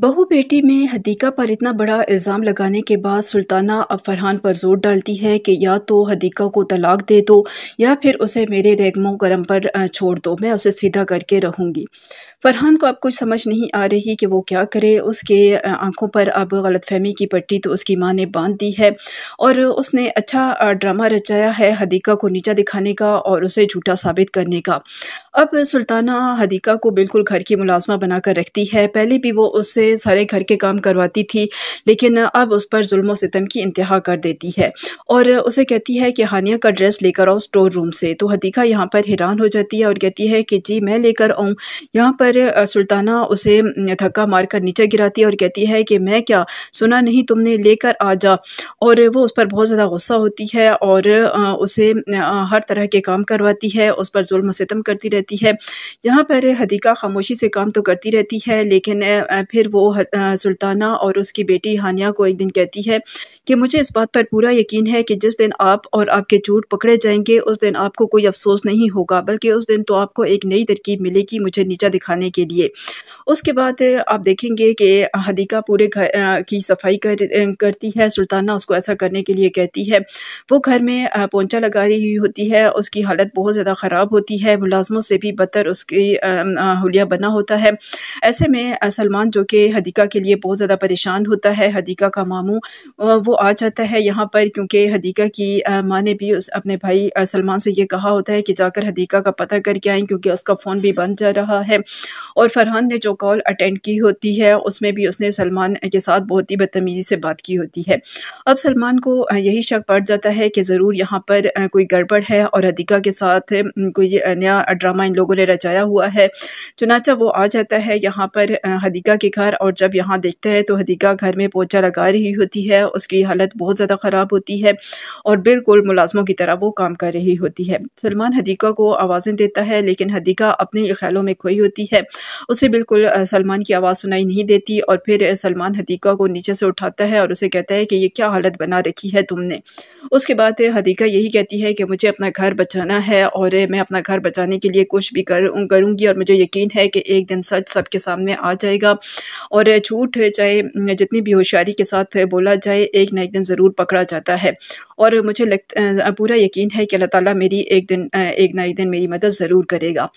बहू बेटी में हदीका पर इतना बड़ा इल्ज़ाम लगाने के बाद सुल्ताना अब फरहान पर जोर डालती है कि या तो हदीका को तलाक दे दो या फिर उसे मेरे रेगमो गरम पर छोड़ दो, मैं उसे सीधा करके रहूँगी। फरहान को अब कुछ समझ नहीं आ रही कि वो क्या करे। उसके आंखों पर अब गलतफहमी की पट्टी तो उसकी माँ ने बांध दी है और उसने अच्छा ड्रामा रचाया है हदीका को नीचा दिखाने का और उसे झूठा साबित करने का। अब सुल्ताना हदीका को बिल्कुल घर की मुलाजमा बनाकर रखती है। पहले भी वो उससे सारे घर के काम करवाती थी, लेकिन अब उस पर जुल्म और सितम की इंतहा कर देती है और उसे कहती है कि हानिया का ड्रेस लेकर आओ स्टोर रूम से। तो हदीका यहाँ पर हैरान हो जाती है और कहती है कि जी मैं लेकर आऊँ। यहाँ पर सुल्ताना उसे धक्का मारकर नीचे गिराती है और कहती है कि मैं क्या, सुना नहीं तुमने, लेकर आ जा। और वो उस पर बहुत ज़्यादा गुस्सा होती है और उसे हर तरह के काम करवाती है, उस पर जुल्म सितम करती रहती है। यहाँ पर हदीका खामोशी से काम तो करती रहती है, लेकिन फिर वो सुल्ताना और उसकी बेटी हानिया को एक दिन कहती है कि मुझे इस बात पर पूरा यकीन है कि जिस दिन आप और आपके झूठ पकड़े जाएंगे उस दिन आपको कोई अफसोस नहीं होगा, बल्कि उस दिन तो आपको एक नई तरकीब मिलेगी मुझे नीचा दिखाने के लिए। उसके बाद आप देखेंगे कि हदीका पूरे घर की सफाई करती है। सुल्ताना उसको ऐसा करने के लिए कहती है। वो घर में पोंछा लगा रही होती है, उसकी हालत बहुत ज़्यादा ख़राब होती है, मुलाजमों से भी बदतर उसकी हुलिया बना होता है। ऐसे में सलमान जो कि हदीका के लिए बहुत ज़्यादा परेशान होता है, हदीका का मामू वो आ जाता है यहाँ पर, क्योंकि हदीका की माँ ने भी अपने भाई सलमान से ये कहा होता है कि जाकर हदीका का पता करके आएँ, क्योंकि उसका फ़ोन भी बंद जा रहा है। और फरहान ने जो कॉल अटेंड की होती है उसमें भी उसने सलमान के साथ बहुत ही बदतमीज़ी से बात की होती है। अब सलमान को यही शक पड़ जाता है कि ज़रूर यहाँ पर कोई गड़बड़ है और हदीका के साथ कोई नया ड्रामा इन लोगों ने रचाया हुआ है। चुनाचा वो आ जाता है यहाँ पर हदीका के घर, और जब यहाँ देखते हैं तो हदीका घर में पोंछा लगा रही होती है, उसकी हालत बहुत ज़्यादा ख़राब होती है और बिल्कुल मुलाजमों की तरह वो काम कर रही होती है। सलमान हदीका को आवाज़ें देता है, लेकिन हदीका अपने ख्यालों में खोई होती है, उसे बिल्कुल सलमान की आवाज़ सुनाई नहीं देती। और फिर सलमान हदीका को नीचे से उठाता है और उसे कहता है कि ये क्या हालत बना रखी है तुमने। उसके बाद हदीका यही कहती है कि मुझे अपना घर बचाना है और मैं अपना घर बचाने के लिए कुछ भी करूँगी और मुझे यकीन है कि एक दिन सच सबके सामने आ जाएगा और झूठ चाहे जितनी भी होशियारी के साथ बोला जाए एक ना एक दिन ज़रूर पकड़ा जाता है। और मुझे पूरा यकीन है कि अल्लाह ताला मेरी एक ना एक दिन मेरी मदद ज़रूर करेगा।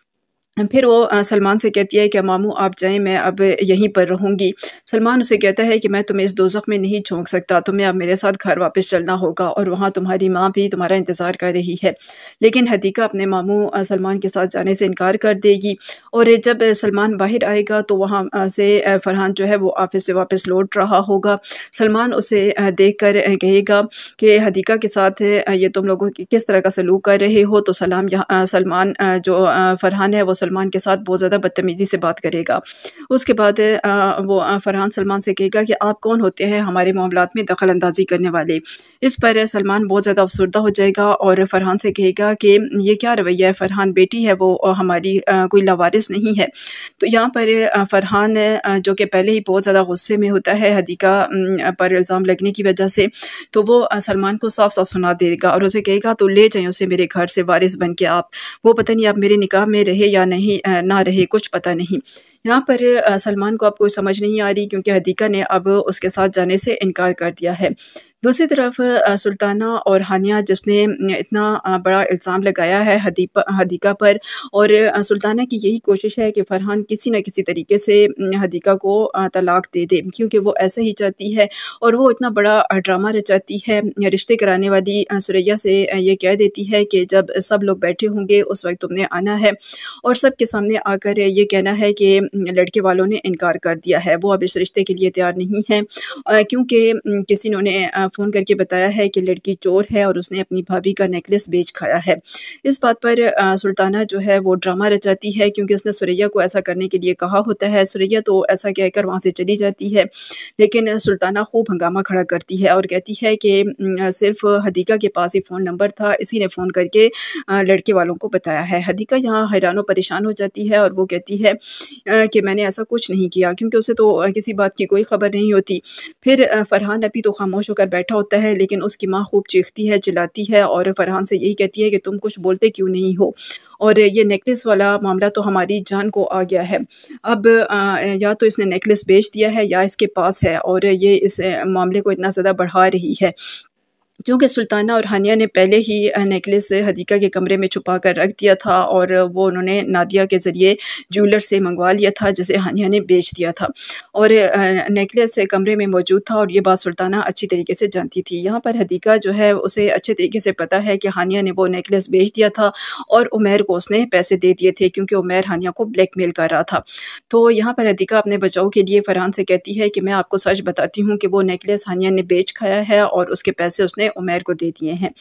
फिर वो सलमान से कहती है कि मामू आप जाएं, मैं अब यहीं पर रहूँगी। सलमान उसे कहता है कि मैं तुम्हें इस दोज़ख में नहीं झोंक सकता, तुम्हें अब मेरे साथ घर वापस चलना होगा और वहाँ तुम्हारी माँ भी तुम्हारा इंतज़ार कर रही है। लेकिन हदीका अपने मामू सलमान के साथ जाने से इनकार कर देगी और जब सलमान बाहर आएगा तो वहाँ से फरहान जो है वो ऑफिस से वापस लौट रहा होगा। सलमान उसे देख कर कहेगा कि हदीका के साथ ये तुम लोगों की किस तरह का सलूक कर रहे हो। तो सलमान जो फरहान है वो सलमान के साथ बहुत ज़्यादा बदतमीज़ी से बात करेगा। उसके बाद वो फरहान सलमान से कहेगा कि आप कौन होते हैं हमारे मामलात में दखल अंदाज़ी करने वाले। इस पर सलमान बहुत ज़्यादा अफसरदा हो जाएगा और फरहान से कहेगा कि ये क्या रवैया है, फरहान बेटी है वो हमारी कोई लावारिस नहीं है। तो यहाँ पर फरहान जो कि पहले ही बहुत ज़्यादा गुस्से में होता है हदीका पर इल्ज़ाम लगने की वजह से, तो वो सलमान को साफ साफ सुना देगा और उसे कहेगा तो ले जाए उसे मेरे घर से वारिस बन के आप, वो पता नहीं आप मेरे निकाह में रहे या नहीं ना रहे, कुछ पता नहीं। यहाँ पर सलमान को अब कोई समझ नहीं आ रही, क्योंकि हदीका ने अब उसके साथ जाने से इनकार कर दिया है। दूसरी तरफ सुल्ताना और हानिया जिसने इतना बड़ा इल्ज़ाम लगाया है हदीका पर, और सुल्ताना की यही कोशिश है कि फरहान किसी न किसी तरीके से हदीका को तलाक दे दे, क्योंकि वो ऐसा ही चाहती है और वो इतना बड़ा ड्रामा रचाती है। रिश्ते कराने वाली सुरैया से ये कह देती है कि जब सब लोग बैठे होंगे उस वक्त तुमने आना है और सब के सामने आकर ये कहना है कि लड़के वालों ने इनकार कर दिया है, वो अब इस रिश्ते के लिए तैयार नहीं है, क्योंकि किसी ने उन्हें फ़ोन करके बताया है कि लड़की चोर है और उसने अपनी भाभी का नेकलेस बेच खाया है। इस बात पर सुल्ताना जो है वो ड्रामा रचाती है, क्योंकि उसने सुरैया को ऐसा करने के लिए कहा होता है। सुरैया तो ऐसा कहकर वहाँ से चली जाती है, लेकिन सुल्ताना खूब हंगामा खड़ा करती है और कहती है कि सिर्फ हदीका के पास ही फ़ोन नंबर था, इसी ने फ़ोन करके लड़के वालों को बताया है। हदीका यहाँ हैरान परेशान हो जाती है और वो कहती है کہ میں نے ایسا کچھ نہیں کیا، کیونکہ اسے تو کسی بات کی کوئی خبر نہیں ہوتی۔ پھر فرحان ابھی تو خاموش ہو کر بیٹھا ہوتا ہے، لیکن اس کی ماں خوب چیختی ہے، چلاتی ہے اور فرحان سے یہی کہتی ہے کہ تم کچھ بولتے کیوں نہیں ہو، اور یہ نیکلس والا معاملہ تو ہماری جان کو آ گیا ہے۔ اب یا تو اس نے نیکلس بیچ دیا ہے یا اس کے پاس ہے، اور یہ اس معاملے کو اتنا زیادہ بڑھا رہی ہے، کیونکہ سلطانہ اور ہانیہ نے پہلے ہی نیکلس حدیقہ کے کمرے میں چھپا کر رکھ دیا تھا، اور وہ انہوں نے نادیہ کے ذریعے جیولر سے منگوا لیا تھا، جسے ہانیہ نے بیچ دیا تھا، اور نیکلس کمرے میں موجود تھا، اور یہ بات سلطانہ اچھی طریقے سے جانتی تھی۔ یہاں پر حدیقہ جو ہے اسے اچھے طریقے سے پتہ ہے کہ ہانیہ نے وہ نیکلس بیچ دیا تھا، اور عمیر کو اس نے پیسے دے دیے تھے، کیونکہ عمیر ہانیہ کو بلیک میل کر رہا تھا۔ تو یہاں پر حدیقہ اپنے بچاؤ کے لیے فرحان سے کہتی ہے کہ میں آپ کو سچ بتاتی ہوں کہ وہ نیکلس ہانیہ نے بیچ کھایا ہے، اور اس کے پیسے اس نے عمیر کو دے دیے ہیں۔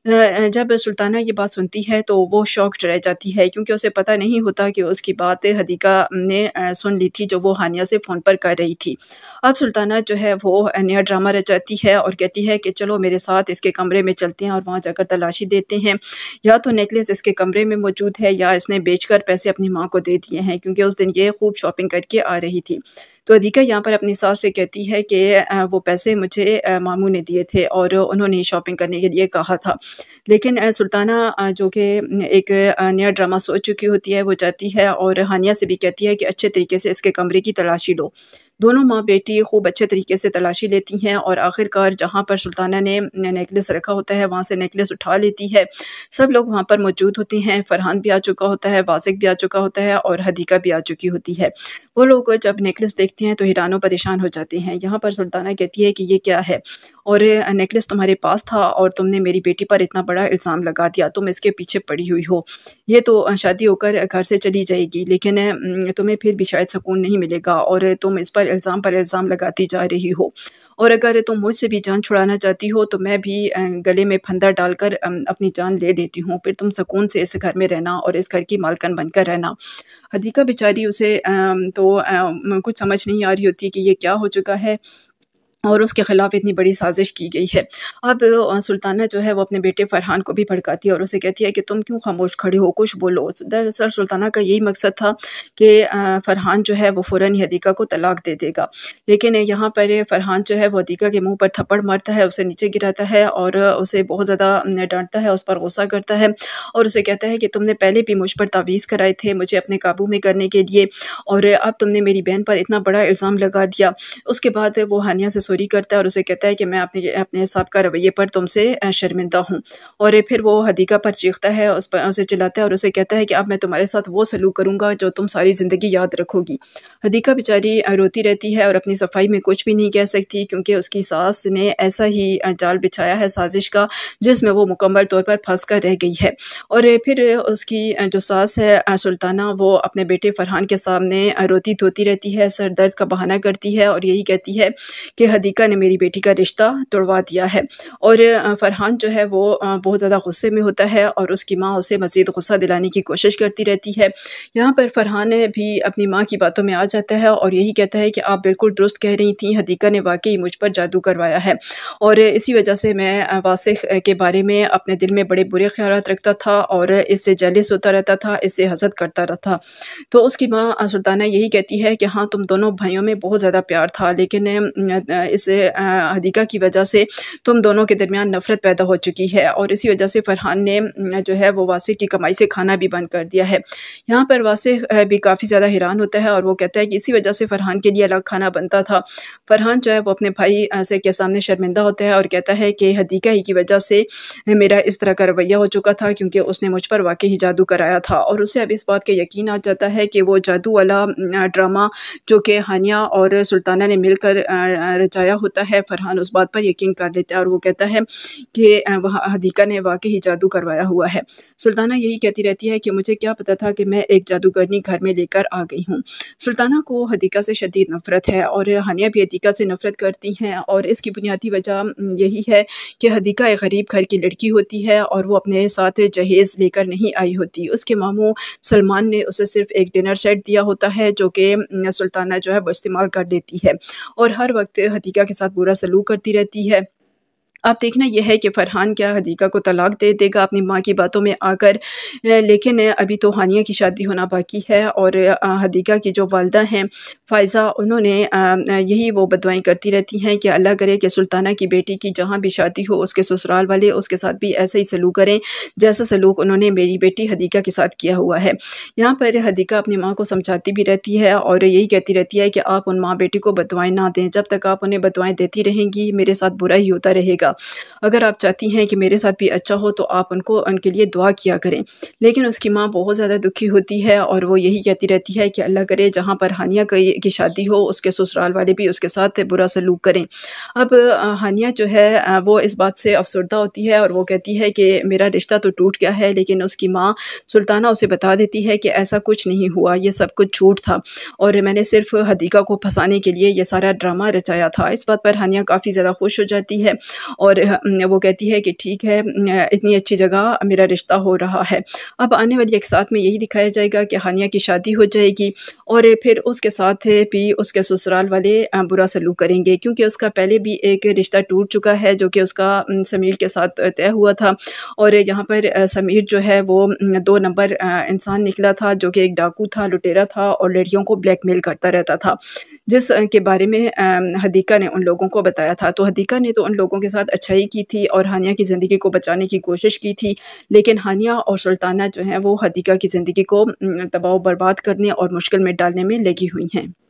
جب سلطانہ یہ بات سنتی ہے تو وہ شاکڈ رہ جاتی ہے، کیونکہ اسے پتہ نہیں ہوتا کہ اس کی بات حدیقہ نے سن لی تھی جو وہ ہانیہ سے فون پر کر رہی تھی۔ اب سلطانہ جو ہے وہ نیا ڈرامہ رچاتی ہے اور کہتی ہے کہ چلو میرے ساتھ اس کے کمرے میں چلتے ہیں اور وہاں جا کر تلاشی دیتے ہیں، یا تو نیکلس اس کے کمرے میں موجود ہے یا اس نے بیچ کر پیسے اپنی ماں کو دے دیے ہیں، کیونکہ اس دن یہ خوب شاپنگ کر کے آ رہی تھی۔ تو حدیقہ یہاں پر اپنی ساس سے کہتی ہے کہ وہ پیسے مجھے ماموں نے دیے تھے اور انہوں نے شاپنگ کرنے کے لیے کہا تھا، لیکن سلطانہ جو کہ ایک نیا ڈرامہ سوچ چکی ہوتی ہے، وہ جاتی ہے اور ہانیہ سے بھی کہتی ہے کہ اچھے طریقے سے اس کے کمرے کی تلاشی لو۔ دونوں ماں بیٹی خوب اچھے طریقے سے تلاشی لیتی ہیں، اور آخر کار جہاں پر سلطانہ نے نیکلس رکھا ہوتا ہے وہاں سے نیکلس اٹھا لیتی ہے۔ سب لوگ وہاں پر موجود ہوتے ہیں، فرحان بھی آ چکا ہوتا ہے، واثق بھی آ چکا ہوتا ہے، اور حدیقہ بھی آ چکی ہوتی ہے۔ وہ لوگ جب نیکلس دیکھتے ہیں تو حیران و پریشان ہو جاتے ہیں۔ یہاں پر سلطانہ کہتی ہے کہ یہ کیا ہے، اور نیکلس تمہارے پاس تھا اور تم نے میری بیٹی پر اتنا بڑا الزام لگا دیا، تم اس کے پیچھے پڑی ہوئی ہو، یہ تو شادی ہو کر گھر سے چلی جائے گی، لیکن تمہیں پھر بھی شاید سکون نہیں ملے گا، اور تم اس پر الزام لگاتی جا رہی ہو، اور اگر تم مجھ سے بھی جان چھڑانا چاہتی ہو تو میں بھی گلے میں پھندا ڈال کر اپنی جان لے لیتی ہوں، پھر تم سکون سے اس گھر میں رہنا اور اس گھر کی مالکن بن کر رہنا۔ حدیقہ بیچاری اسے تو کچھ سمجھ نہیں آ رہی ہوتی کہ یہ کیا ہو چکا ہے، اور اس کے خلاف اتنی بڑی سازش کی گئی ہے۔ اب سلطانہ جو ہے وہ اپنے بیٹے فرحان کو بھی بھڑکاتی ہے اور اسے کہتی ہے کہ تم کیوں خاموش کھڑے ہو، کچھ بولو۔ دراصل سلطانہ کا یہی مقصد تھا کہ فرحان جو ہے وہ فوراً حدیقہ کو طلاق دے دے گا، لیکن یہاں پر فرحان جو ہے وہ حدیقہ کے منہ پر تھپڑ مارتا ہے، اسے نیچے گراتا ہے اور اسے بہت زیادہ ڈانٹتا ہے، اس پر غصہ کرتا ہے، اور اسے کہتا ہے کہ تم نے پہلے بھی مجھ پر تعویذ کرائے تھے مجھے اپنے قابو میں کرنے کے لیے، اور اب تم نے میری بہن پر اتنا بڑا الزام لگا دیا۔ اس کے بعد وہ ہانیہ سے سوری کرتا ہے اور اسے کہتا ہے کہ میں اپنے سابقہ رویے پر تم سے شرمندہ ہوں، اور پھر وہ حدیقہ پر چیختا ہے، اسے چلاتا ہے اور اسے کہتا ہے کہ اب میں تمہارے ساتھ وہ سلوک کروں گا جو تم ساری زندگی یاد رکھو گی۔ حدیقہ بیچاری روتی رہتی ہے اور اپنی صفائی میں کچھ بھی نہیں کہہ سکتی، کیونکہ اس کی ساس نے ایسا ہی جال بچھایا ہے سازش کا جس میں وہ مکمل طور پر پھنس کر رہ گئی ہے۔ اور پھر اس کی جو ساس ہے سلطانہ، وہ اپنے بیٹے فرحان کے سامنے روتی دھوتی رہتی ہے، سر درد کا بہانہ کرتی ہے اور یہی کہتی ہے کہ حدیقہ نے میری بیٹی کا رشتہ توڑوا دیا ہے، اور فرحان جو ہے وہ بہت زیادہ غصے میں ہوتا ہے اور اس کی ماں اسے مزید غصہ دلانے کی کوشش کرتی رہتی ہے۔ یہاں پر فرحان بھی اپنی ماں کی باتوں میں آ جاتا ہے اور یہی کہتا ہے کہ آپ بالکل درست کہہ رہی تھیں، حدیقہ نے واقعی مجھ پر جادو کروایا ہے، اور اسی وجہ سے میں واثق کے بارے میں اپنے دل میں بڑے برے خیالات رکھتا تھا اور اس سے جیلس ہوتا رہتا تھا، اس سے حسد کرتا رہتا۔ تو اس کی ماں سلطانہ یہی کہتی ہے کہ ہاں تم دونوں بھائیوں میں بہت زیادہ پیار تھا، لیکن اس حدیقہ کی وجہ سے تم دونوں کے درمیان نفرت پیدا ہو چکی ہے، اور اسی وجہ سے فرحان نے جو ہے وہ واثق کی کمائی سے کھانا بھی بند کر دیا ہے۔ یہاں پر واثق بھی کافی زیادہ حیران ہوتا ہے اور وہ کہتا ہے کہ اسی وجہ سے فرحان کے لیے الگ کھانا بنتا تھا۔ فرحان جو ہے وہ اپنے بھائی سے کے سامنے شرمندہ ہوتا ہے اور کہتا ہے کہ حدیقہ ہی کی وجہ سے میرا اس طرح کا رویہ ہو چکا تھا، کیونکہ اس نے مجھ پر واقعی جادو کرایا تھا، اور اسے اب اس بات کا یقین آ جاتا ہے کہ وہ جادو والا ڈرامہ جو کہ ہانیہ اور سلطانہ نے مل کر رچایا ہوتا ہے، فرحان اس بات پر یقین کر لیتا ہے اور وہ کہتا ہے کہ حدیقہ نے واقعی جادو کروایا ہوا ہے۔ سلطانہ یہی کہتی رہتی ہے کہ مجھے کیا پتا تھا کہ میں ایک جادوگرنی گھر میں لے کر آ گئی ہوں۔ سلطانہ کو حدیقہ سے شدید نفرت ہے اور ہانیہ بھی حدیقہ سے نفرت کرتی ہیں، اور اس کی بنیادی وجہ یہی ہے کہ حدیقہ ایک غریب گھر کی لڑکی ہوتی ہے اور وہ اپنے ساتھ جہیز لے کر نہیں آئی ہوتی۔ اس کے ماموں سلمان نے اسے صرف ایک ڈنر سیٹ دیا ہوتا ہے جو کہ سلطانہ جو ہے وہ استعمال کر لیتی ہے، اور ہر وقت حدیقہ کے ساتھ برا سلوک کرتی رہتی ہے۔ अब देखना यह है कि फरहान क्या हदीका को तलाक दे देगा अपनी माँ की बातों में आकर, लेकिन अभी तो हानिया की शादी होना बाकी है। और हदीका की जो वालदा हैं फ़ायज़ा, उन्होंने यही वो बदुआएं करती रहती हैं कि अल्लाह करे कि सुल्ताना की बेटी की जहाँ भी शादी हो उसके ससुराल वाले उसके साथ भी ऐसा ही सलूक करें जैसा सलूक उन्होंने मेरी बेटी हदीका के साथ किया हुआ है। यहाँ पर हदीका अपनी माँ को समझाती भी रहती है और यही कहती रहती है कि आप उन माँ बेटी को बदुआएं ना दें, जब तक आप उन्हें बदुआएं देती रहेंगी मेरे साथ बुरा ही होता रहेगा। अगर आप चाहती हैं कि मेरे साथ भी अच्छा हो तो आप उनके लिए दुआ किया करें। लेकिन उसकी माँ बहुत ज़्यादा दुखी होती है और वो यही कहती रहती है कि अल्लाह करे जहाँ पर हानिया की शादी हो उसके ससुराल वाले भी उसके साथ बुरा सलूक करें। अब हानिया जो है वो इस बात से अफसरदा होती है और वो कहती है कि मेरा रिश्ता तो टूट गया है, लेकिन उसकी माँ सुल्ताना उसे बता देती है कि ऐसा कुछ नहीं हुआ, ये सब कुछ झूठ था और मैंने सिर्फ हदीका को फंसाने के लिए ये सारा ड्रामा रचाया था। इस बात पर हानिया काफ़ी ज़्यादा खुश हो जाती है और वो कहती है कि ठीक है, इतनी अच्छी जगह मेरा रिश्ता हो रहा है। अब आने वाली एक साथ में यही दिखाया जाएगा कि हानिया की शादी हो जाएगी और फिर उसके साथ भी उसके ससुराल वाले बुरा सलूक करेंगे, क्योंकि उसका पहले भी एक रिश्ता टूट चुका है जो कि उसका समीर के साथ तय हुआ था। और यहाँ पर समीर जो है वो 2 नंबर इंसान निकला था जो कि एक डाकू था, लुटेरा था और लड़कियों को ब्लैकमेल करता रहता था, जिस के बारे में हदीका ने उन लोगों को बताया था। तो हदीका ने तो उन लोगों के साथ अच्छाई की थी और हानिया की ज़िंदगी को बचाने की कोशिश की थी, लेकिन हानिया और सुल्ताना जो है वो हदीका की ज़िंदगी को तबाह बर्बाद करने और मुश्किल में डालने में लगी हुई हैं।